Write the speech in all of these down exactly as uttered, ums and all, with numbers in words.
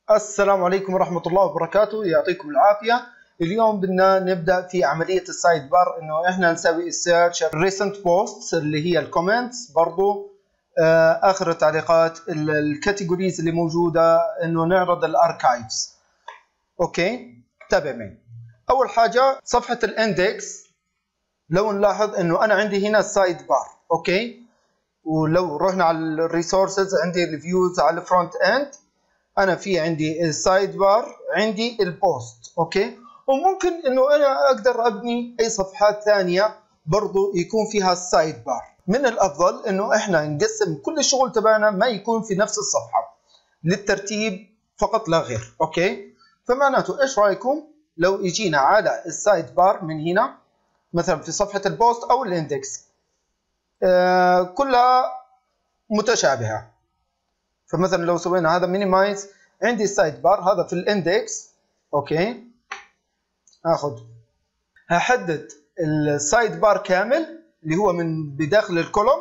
السلام عليكم ورحمة الله وبركاته، يعطيكم العافية. اليوم بدنا نبدأ في عملية السايد بار، انه احنا نسوي السيرش ريسنت بوستس اللي هي الكومنتس، برضو اخر التعليقات، الكاتيجوريز اللي موجودة، انه نعرض الاركايفز. اوكي، تابع معي. اول حاجة صفحة الاندكس، لو نلاحظ انه انا عندي هنا السايد بار. اوكي، ولو رحنا على الريسورسز عندي الفيوز على الفرونت اند، انا في عندي السايد بار، عندي البوست. اوكي، وممكن انه انا اقدر ابني اي صفحات ثانيه برضو يكون فيها السايد بار. من الافضل انه احنا نقسم كل الشغل تبعنا ما يكون في نفس الصفحه للترتيب فقط لا غير. اوكي، فمعناته ايش رايكم لو يجينا على السايد بار من هنا مثلا في صفحه البوست او الاندكس، آه كلها متشابهه. فمثلا لو سوينا هذا مينيمايز، عندي السايد بار هذا في الاندكس. اوكي، اخذ هحدد السايد بار كامل اللي هو من بداخل الكولوم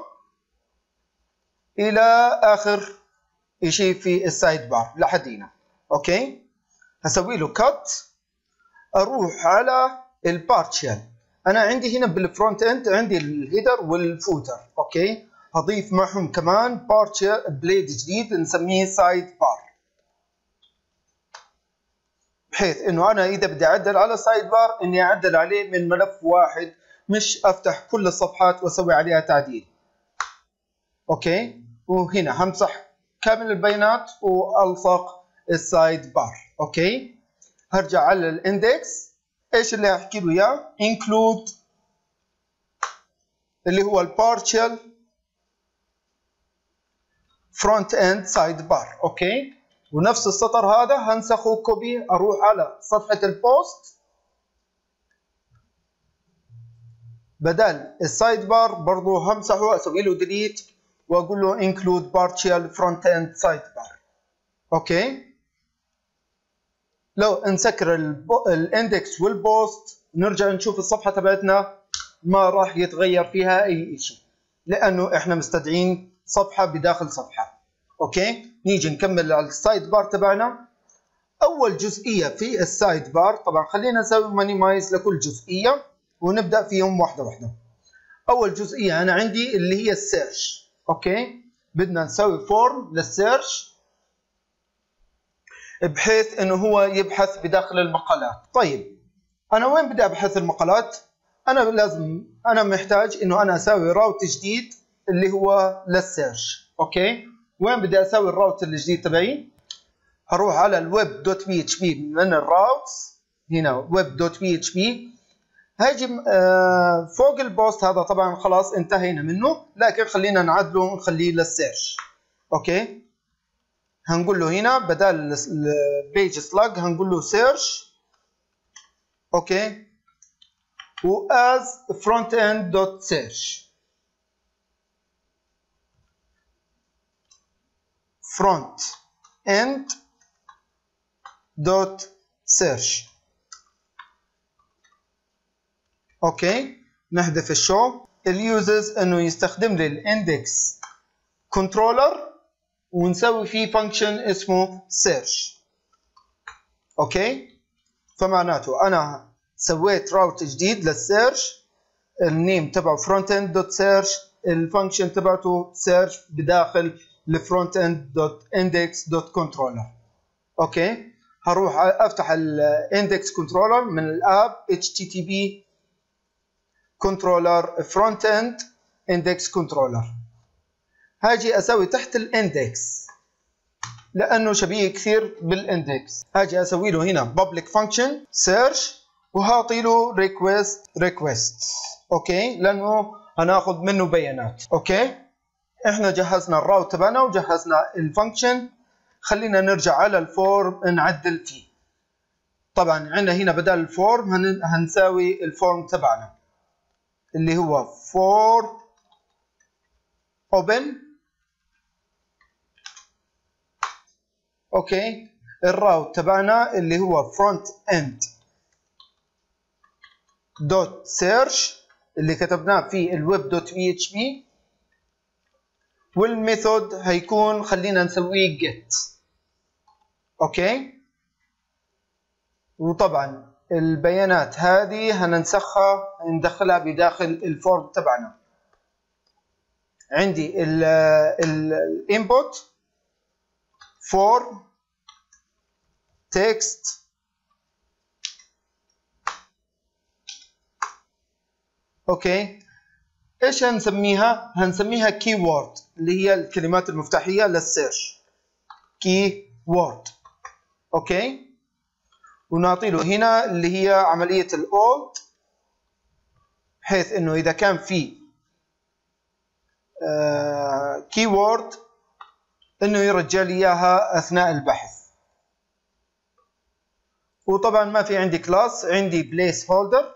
الى اخر شيء في السايد بار لحد هنا. اوكي، هسوي له كات، اروح على البارشال. انا عندي هنا بالفرونت اند عندي الهيدر والفوتر. اوكي، هضيف معهم كمان بارشال بليد جديد نسميه سايد بار، بحيث انه انا اذا بدي اعدل على سايد بار اني اعدل عليه من ملف واحد، مش افتح كل الصفحات واسوي عليها تعديل. اوكي، وهنا همسح كامل البيانات والصق السايد بار. اوكي، هرجع على الاندكس، ايش اللي احكي له اياه؟ include اللي هو البارشال فرونت اند سايد بار. اوكي، ونفس السطر هذا هنسخه كوبي، اروح على صفحة البوست بدل السايد بار برضو همسحه، اسوي له ديليت واقول له include partial front end sidebar. اوكي، لو نسكر الاندكس والبوست نرجع نشوف الصفحة تبعتنا، ما راح يتغير فيها اي شيء لانه احنا مستدعين صفحة بداخل صفحة. اوكي، نيجي نكمل على السايد بار تبعنا. اول جزئية في السايد بار، طبعا خلينا نسوي مانيمايز لكل جزئية ونبدأ فيهم واحدة واحدة. اول جزئية انا عندي اللي هي السيرش. اوكي، بدنا نسوي فورم للسيرش بحيث انه هو يبحث بداخل المقالات. طيب انا وين بدي ابحث المقالات؟ انا لازم انا محتاج انه انا اسوي راوت جديد اللي هو للسيرش. اوكي، وين بدي اسوي الراوت الجديد تبعي؟ هروح على الويب دوت بي اتش بي من الراوتس، هنا ويب دوت بي اتش بي، هاجي فوق البوست هذا طبعا خلاص انتهينا منه، لكن خلينا نعدله ونخليه للسيرش. اوكي، هنقول له هنا بدل البيج سلاج هنقول له سيرش. اوكي، و as front end dot search front end dot search. اوكي، نحذف الشو. اليوزز انه يستخدم لي الاندكس كنترولر ونسوي فيه فانكشن اسمه search. اوكي، فمعناته انا سويت راوت جديد للسيرش، النيم تبعه front end dot search، الفانكشن تبعته search بداخل الفرونت end dot index dot controller. اوكي، هروح افتح الاندكس كنترولر من الاب اتش تي تي بي controller front end index controller. هاجي اسوي تحت الاندكس لانه شبيه كثير بالاندكس، هاجي اسوي له هنا public function search وهعطي له request request. اوكي، لانه هناخذ منه بيانات. اوكي، احنا جهزنا الراوت تبعنا وجهزنا الفانكشن، خلينا نرجع على الفورم نعدل فيه. طبعا عندنا هنا بدل الفورم هن... هنساوي الفورم تبعنا اللي هو for open. اوكي، الراوت تبعنا اللي هو front end dot search اللي كتبناه في الويب دوت بي اتش بي، والميثود هيكون خلينا نسويه get. اوكي. وطبعا البيانات هذه هننسخها ندخلها بداخل الفورم تبعنا. عندي الانبوت فورم تكست اوكي. ايش هنسميها؟ هنسميها كي وورد اللي هي الكلمات المفتاحيه للسيرش. كي وورد اوكي. ونعطي له هنا اللي هي عمليه الاولد، بحيث انه اذا كان في كي وورد انه يرجع لي اياها اثناء البحث. وطبعا ما في عندي كلاس، عندي بليس هولدر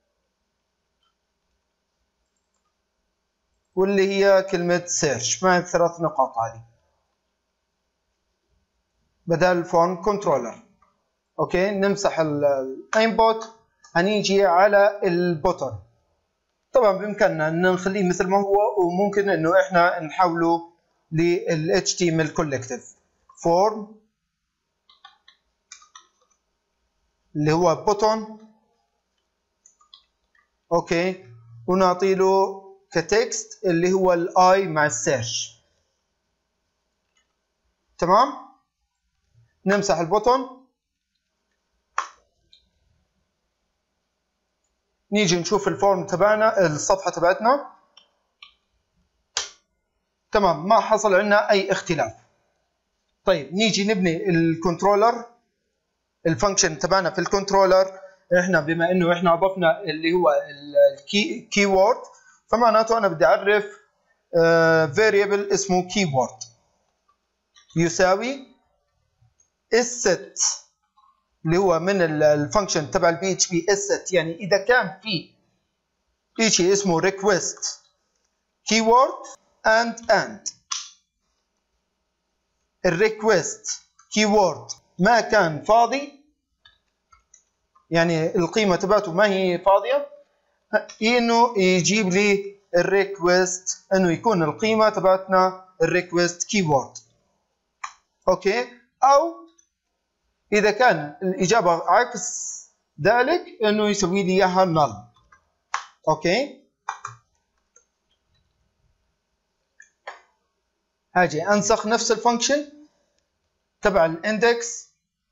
واللي هي كلمة سيرش مع الثلاث نقاط هذه بدل فون كنترولر. اوكي. نمسح الانبوت، هنيجي على البوتن. طبعا بامكاننا ان نخليه مثل ما هو، وممكن انه احنا نحوله لل إتش تي إم إل collective form اللي هو بوتن اوكي. ونعطي له كتكست اللي هو الاي مع السيرش. تمام. نمسح البوتن، نيجي نشوف الفورم تبعنا، الصفحه تبعتنا. تمام، ما حصل عندنا اي اختلاف. طيب نيجي نبني الكنترولر، الفانكشن تبعنا في الكنترولر. احنا بما انه احنا اضفنا اللي هو الكي كي وورد، فمعناته انا بدي اعرف فاريبل اسمه كي وورد يساوي الست اللي هو من الفانكشن تبع البي اتش بي الست. يعني اذا كان في شيء اسمه ريكويست كي وورد اند اند الريكويست كي وورد ما كان فاضي، يعني القيمه تبعته ما هي فاضيه، انه يجيب لي الريكويست انه يكون القيمه تبعتنا الريكويست كي وورد اوكي. او اذا كان الاجابه عكس ذلك انه يسوي لي اياها null اوكي. هاجي انسخ نفس الفانكشن تبع الاندكس،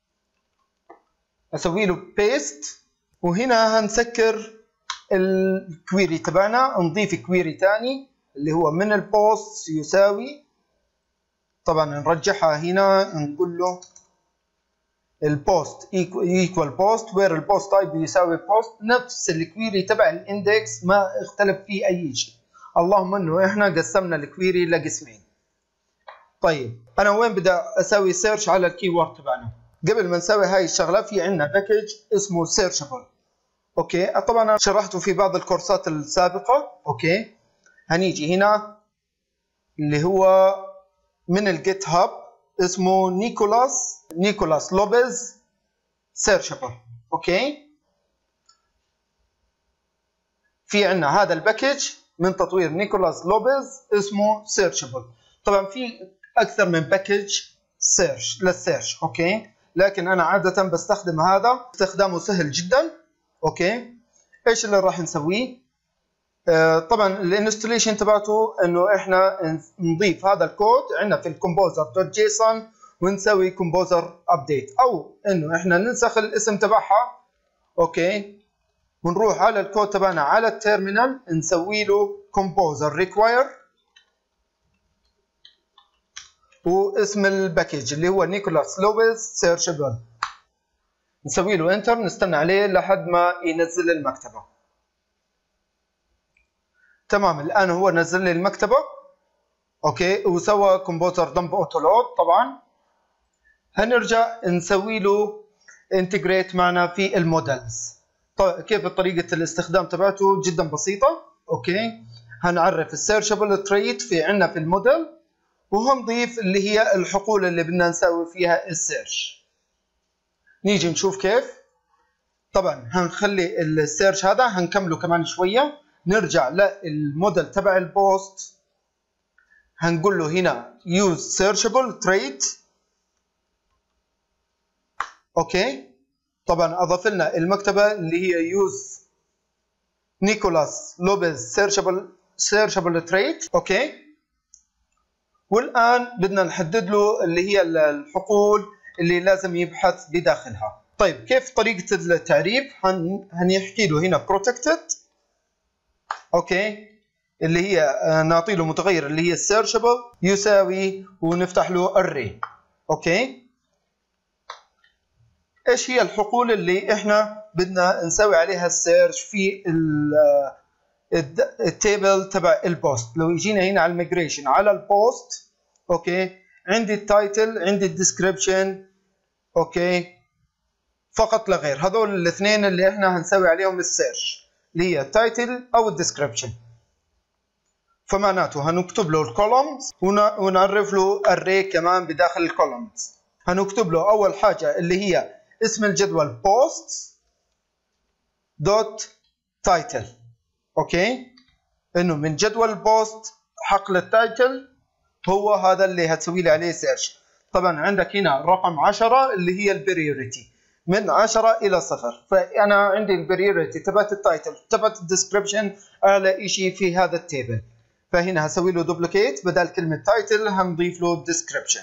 اسوي له بيست، وهنا هنسكر الكويري تبعنا، نضيف كويري ثاني اللي هو من البوست يساوي، طبعا نرجعها هنا نقول له البوست ايكوال بوست وير البوست تايب يساوي بوست، نفس الكويري تبع الاندكس ما اختلف فيه اي شيء، اللهم انه احنا قسمنا الكويري لقسمين. طيب انا وين بدي اسوي سيرش على الكيورد تبعنا؟ قبل ما نسوي هاي الشغله في عندنا باكج اسمه سيرشبل اوكي. طبعا انا شرحته في بعض الكورسات السابقه اوكي. هنيجي هنا اللي هو من الجيت هاب اسمه نيكولاس نيكولاس لوبيز سيرشبل اوكي. في عندنا هذا الباكج من تطوير نيكولاس لوبيز اسمه سيرشبل. طبعا في اكثر من باكج سيرش للسيرش اوكي، لكن انا عاده بستخدم هذا، استخدامه سهل جدا اوكي. ايش اللي راح نسويه؟ آه طبعا الانستليشن تبعته انه احنا نضيف هذا الكود عندنا في الكومبوزر دوت جيسون ونسوي كومبوزر ابديت، او انه احنا ننسخ الاسم تبعها اوكي، ونروح على الكود تبعنا على التيرمينال نسوي له كومبوزر ريكواير واسم الباكج اللي هو نيكولاس لوبيز سيرشبل، نسوي له انتر، نستنى عليه لحد ما ينزل المكتبه. تمام، الان هو نزل لي المكتبه اوكي، وسوى كومبوزر دمب اوتو لود. طبعا هنرجع نسوي له انتجريت معنا في المودلز. طيب كيف طريقه الاستخدام تبعته؟ جدا بسيطه اوكي. هنعرف السيرشبل تريت في عندنا في الموديل، وهنضيف اللي هي الحقول اللي بدنا نسوي فيها السيرش. نيجي نشوف كيف. طبعا هنخلي السيرش هذا هنكمله كمان شويه، نرجع للموديل تبع البوست، هنقول له هنا use searchable trait اوكي. طبعا اضاف لنا المكتبه اللي هي يوز نيكولاس لوبيز سيرشابل سيرشابل تريت. اوكي. والان بدنا نحدد له اللي هي الحقول اللي لازم يبحث بداخلها. طيب كيف طريقه التعريف؟ هن هنحكي له هنا protected. اوكي. اللي هي نعطي له متغير اللي هي searchable يساوي ونفتح له array. اوكي. ايش هي الحقول اللي احنا بدنا نسوي عليها السيرش في التيبل تبع البوست؟ لو يجينا هنا على الميجريشن على البوست، اوكي، عندي التايتل، عندي الديسكريبشن، اوكي، فقط لا غير. هذول الاثنين اللي احنا هنسوي عليهم السيرش، اللي هي التايتل او الديسكريبشن. فمعناته هنكتب له الكولومز ونعرف له array كمان بداخل الكولومز. هنكتب له اول حاجه اللي هي اسم الجدول بوست دوت تايتل. اوكي. انه من جدول بوست حقل التايتل هو هذا اللي هتسوي لي عليه سيرش. طبعا عندك هنا رقم عشرة اللي هي البريوريتي من عشرة الى صفر، فانا عندي البريوريتي تبعت التايتل تبعت الديسكريبشن اعلى شيء في هذا التيبل، فهنا هسوي له دوبليكيت، بدل كلمه تايتل هنضيف له ديسكريبشن.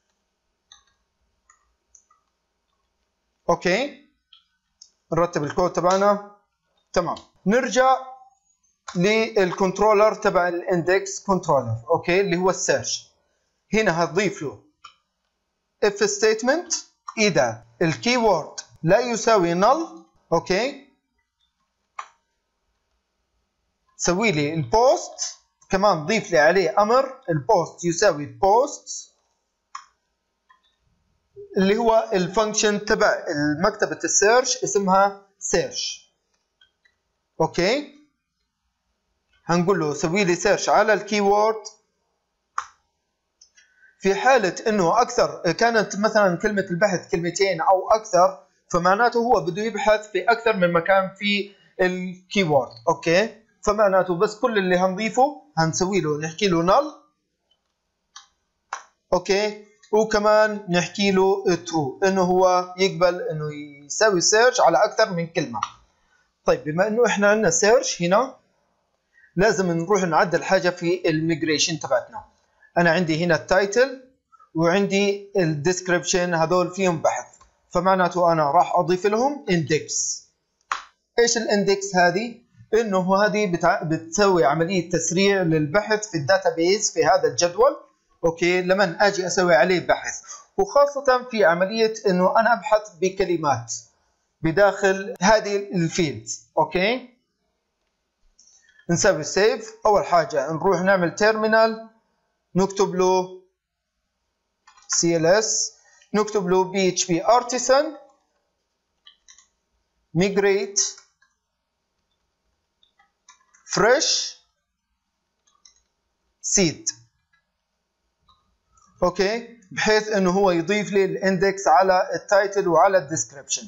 اوكي. نرتب الكود تبعنا. تمام. نرجع للكنترولر تبع الاندكس كنترولر، اوكي، اللي هو السيرش. هنا هتضيف له if statement اذا الكي وورد لا يساوي null. اوكي. سوي لي البوست، كمان ضيف لي عليه امر البوست يساوي بوست اللي هو الفانكشن تبع مكتبة السيرش اسمها سيرش. اوكي. هنقول له سوي لي سيرش على الكيورد. في حالة انه اكثر كانت مثلا كلمة البحث كلمتين او اكثر، فمعناته هو بده يبحث في اكثر من مكان في الكيورد. اوكي. فمعناته بس كل اللي هنضيفه هنسوي له نحكي له null. اوكي. وكمان نحكي له true انه هو يقبل انه يسوي سيرش على اكثر من كلمه. طيب بما انه احنا عندنا سيرش هنا، لازم نروح نعدل حاجه في الميجريشن تبعتنا. انا عندي هنا التايتل وعندي الديسكريبشن، هذول فيهم بحث، فمعناته انا راح اضيف لهم اندكس. ايش الاندكس هذه؟ انه هذه بتسوي عمليه تسريع للبحث في الداتابيز في هذا الجدول. اوكي. لما اجي اسوي عليه بحث، وخاصه في عمليه انه انا ابحث بكلمات بداخل هذه الفيلدز. اوكي. نسوي سيف. اول حاجه نروح نعمل تيرمينال، نكتب له سي ال اس، نكتب له بي اتش بي artisan migrate fresh seed. اوكي. بحيث انه هو يضيف لي الاندكس على التايتل وعلى الديسكريبشن.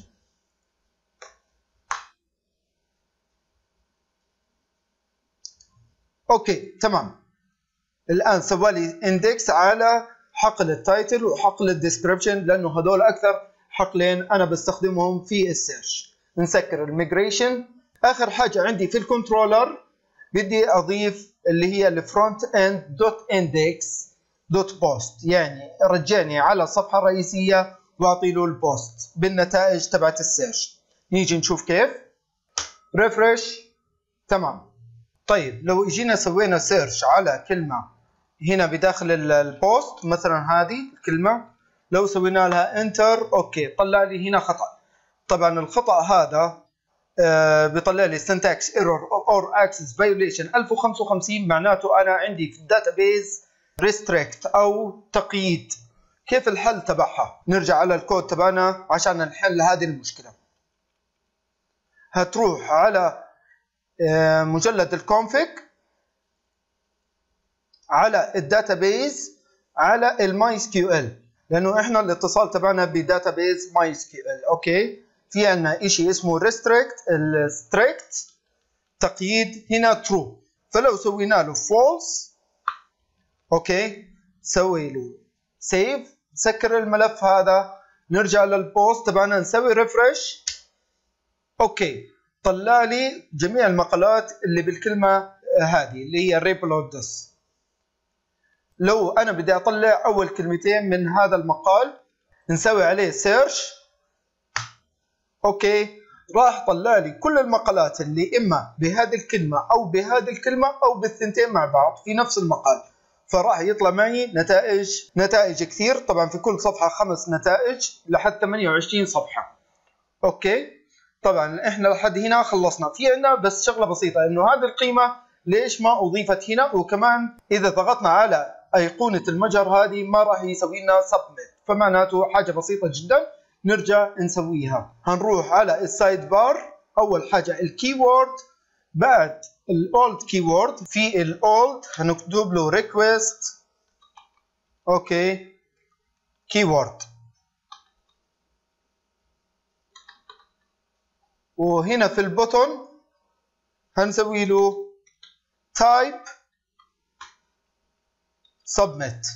اوكي. تمام. الان سوى لي اندكس على حقل التايتل وحقل الديسكريبشن، لانه هذول اكثر حقلين انا بستخدمهم في السيرش. نسكر الميجريشن. اخر حاجه عندي في الكنترولر بدي اضيف اللي هي الفرونت اند دوت اندكس دوت بوست، يعني رجعني على الصفحه الرئيسيه واعطي له البوست بالنتائج تبعت السيرش. نيجي نشوف كيف. ريفرش. تمام. طيب لو اجينا سوينا سيرش على كلمه هنا بداخل البوست، مثلا هذه الكلمه، لو سوينا لها انتر، اوكي، طلع لي هنا خطا. طبعا الخطا هذا آه بيطلع لي syntax error or access violation ألف وخمسة وخمسين، معناته انا عندي في الداتابيز restrict او تقييد. كيف الحل تبعها؟ نرجع على الكود تبعنا عشان نحل هذه المشكله. هتروح على آه مجلد الكونفيج، على الداتابيز، على الماي اس كيو ال، لانه احنا الاتصال تبعنا بداتابيز ماي اس كيو ال. اوكي. في عندنا شيء اسمه restrict، الستريكت تقييد هنا true، فلو سوينا له false، اوكي، سوي له سيف، سكر الملف هذا، نرجع للبوست تبعنا نسوي ريفرش. اوكي طلع لي جميع المقالات اللي بالكلمة هذه اللي هي ريبلودس. لو انا بدي اطلع اول كلمتين من هذا المقال نسوي عليه سيرش. اوكي راح طلع لي كل المقالات اللي اما بهذه الكلمة او بهذه الكلمة او بالثنتين مع بعض في نفس المقال، فراح يطلع معي نتائج نتائج كثير. طبعا في كل صفحة خمس نتائج لحد ثمانية وعشرين صفحة. اوكي طبعا احنا لحد هنا خلصنا. في عندنا بس شغلة بسيطة انه هذه القيمة ليش ما اضيفت هنا، وكمان اذا ضغطنا على ايقونة المجر هذه ما راح يسوي لنا سبميت، فمعناته حاجة بسيطة جدا نرجع نسويها. هنروح على السايد بار. اول حاجة الكيورد، بعد الاولد كيورد في الاولد هنكتب له ريكويست اوكي كيورد، وهنا في البوتون هنسوي له تايب سبميت.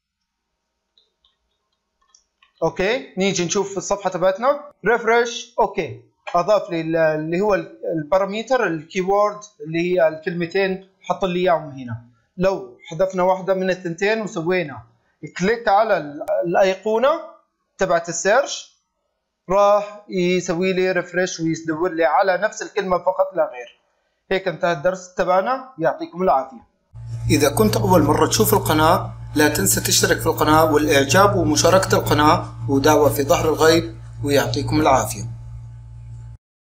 اوكي نيجي نشوف في الصفحه تبعتنا ريفرش. اوكي اضاف لي اللي هو البارامتر الكيورد اللي هي الكلمتين، حط لي اياهم هنا. لو حذفنا واحده من الثنتين وسوينا كليك على الايقونه تبعت السيرش راح يسوي لي ريفرش ويدور لي على نفس الكلمه فقط لا غير. هيك انتهى الدرس تبعنا، يعطيكم العافيه. إذا كنت أول مرة تشوف القناة لا تنسى تشترك في القناة والإعجاب ومشاركة القناة ودعوة في ظهر الغيب، ويعطيكم العافية.